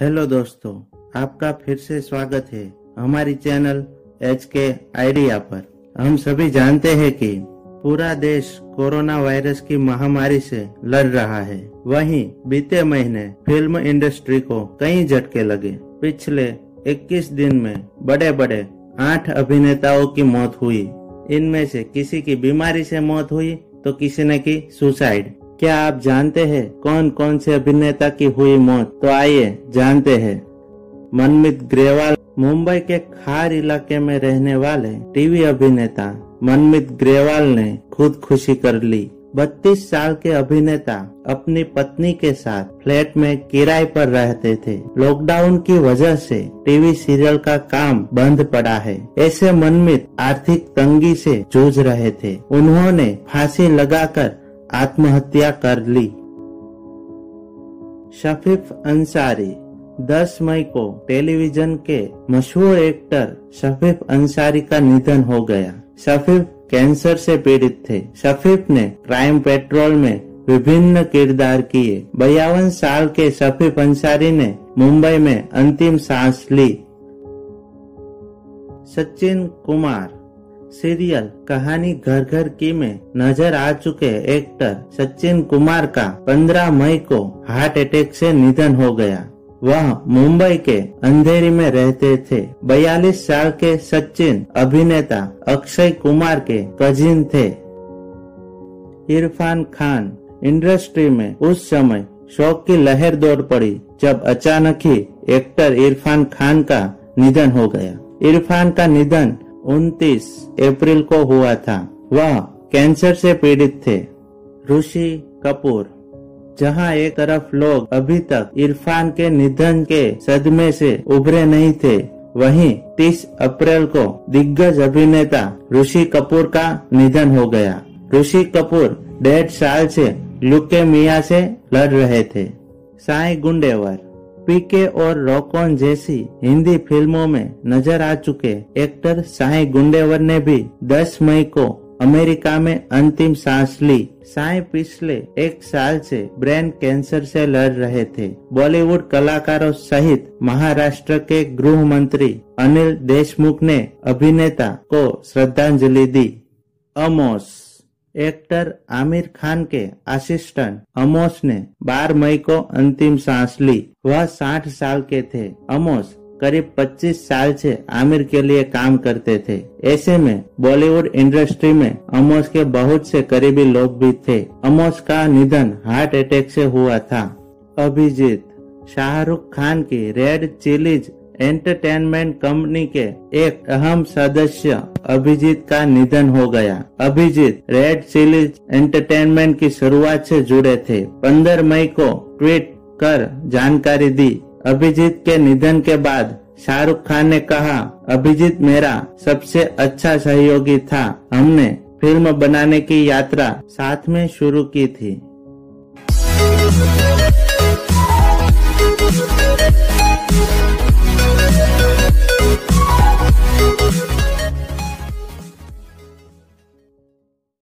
Hello दोस्तों, आपका फिर से स्वागत है हमारी चैनल HK आइडिया पर। हम सभी जानते हैं कि पूरा देश कोरोना वायरस की महामारी से लड़ रहा है। वहीं बीते महीने फिल्म इंडस्ट्री को कई झटके लगे। पिछले 21 दिन में बड़े बड़े 8 अभिनेताओं की मौत हुई। इनमें से किसी की बीमारी से मौत हुई तो किसी ने की सुसाइड। क्या आप जानते हैं कौन कौन से अभिनेता की हुई मौत? तो आइए जानते हैं। मनमीत ग्रेवाल मुंबई के खार इलाके में रहने वाले टीवी अभिनेता मनमीत ग्रेवाल ने खुदकुशी कर ली। 32 साल के अभिनेता अपनी पत्नी के साथ फ्लैट में किराए पर रहते थे। लॉकडाउन की वजह से टीवी सीरियल का काम बंद पड़ा है। ऐसे मनमीत आर्थिक तंगी से जूझ रहे थे। उन्होंने फांसी लगाकर आत्महत्या कर ली। शफीफ अंसारी 10 मई को टेलीविजन के मशहूर एक्टर शफीफ अंसारी का निधन हो गया। शफीफ कैंसर से पीड़ित थे। शफीफ ने क्राइम पेट्रोल में विभिन्न किरदार किए। 52 साल के शफीफ अंसारी ने मुंबई में अंतिम सांस ली। सचिन कुमार सीरियल कहानी घर घर की में नजर आ चुके एक्टर सचिन कुमार का 15 मई को हार्ट अटैक से निधन हो गया। वह मुंबई के अंधेरी में रहते थे। 42 साल के सचिन अभिनेता अक्षय कुमार के कजिन थे। इरफान खान इंडस्ट्री में उस समय शोक की लहर दौड़ पड़ी जब अचानक ही एक्टर इरफान खान का निधन हो गया। इरफान का निधन 29 अप्रैल को हुआ था। वह कैंसर से पीड़ित थे। ऋषि कपूर जहां एक तरफ लोग अभी तक इरफान के निधन के सदमे से उभरे नहीं थे, वहीं 30 अप्रैल को दिग्गज अभिनेता ऋषि कपूर का निधन हो गया। ऋषि कपूर 1.5 साल से ल्यूकेमिया से लड़ रहे थे। साई गुंडेवर पीके और रॉक-ऑन जैसी हिंदी फिल्मों में नजर आ चुके एक्टर साई गुंडेवर ने भी 10 मई को अमेरिका में अंतिम सांस ली। साई पिछले 1 साल से ब्रेन कैंसर से लड़ रहे थे। बॉलीवुड कलाकारों सहित महाराष्ट्र के गृह मंत्री अनिल देशमुख ने अभिनेता को श्रद्धांजलि दी। अमोस एक्टर आमिर खान के असिस्टेंट अमोस ने 12 मई को अंतिम सांस ली। वह 60 साल के थे। अमोस करीब 25 साल से आमिर के लिए काम करते थे। ऐसे में बॉलीवुड इंडस्ट्री में अमोस के बहुत से करीबी लोग भी थे। अमोस का निधन हार्ट अटैक से हुआ था। अभिजीत शाहरुख खान की रेड चिलीज एंटरटेनमेंट कंपनी के एक अहम सदस्य अभिजीत का निधन हो गया। अभिजीत रेड चिलीज एंटरटेनमेंट की शुरुआत से जुड़े थे। 15 मई को ट्वीट कर जानकारी दी। अभिजीत के निधन के बाद शाहरुख खान ने कहा, अभिजीत मेरा सबसे अच्छा सहयोगी था। हमने फिल्म बनाने की यात्रा साथ में शुरू की थी।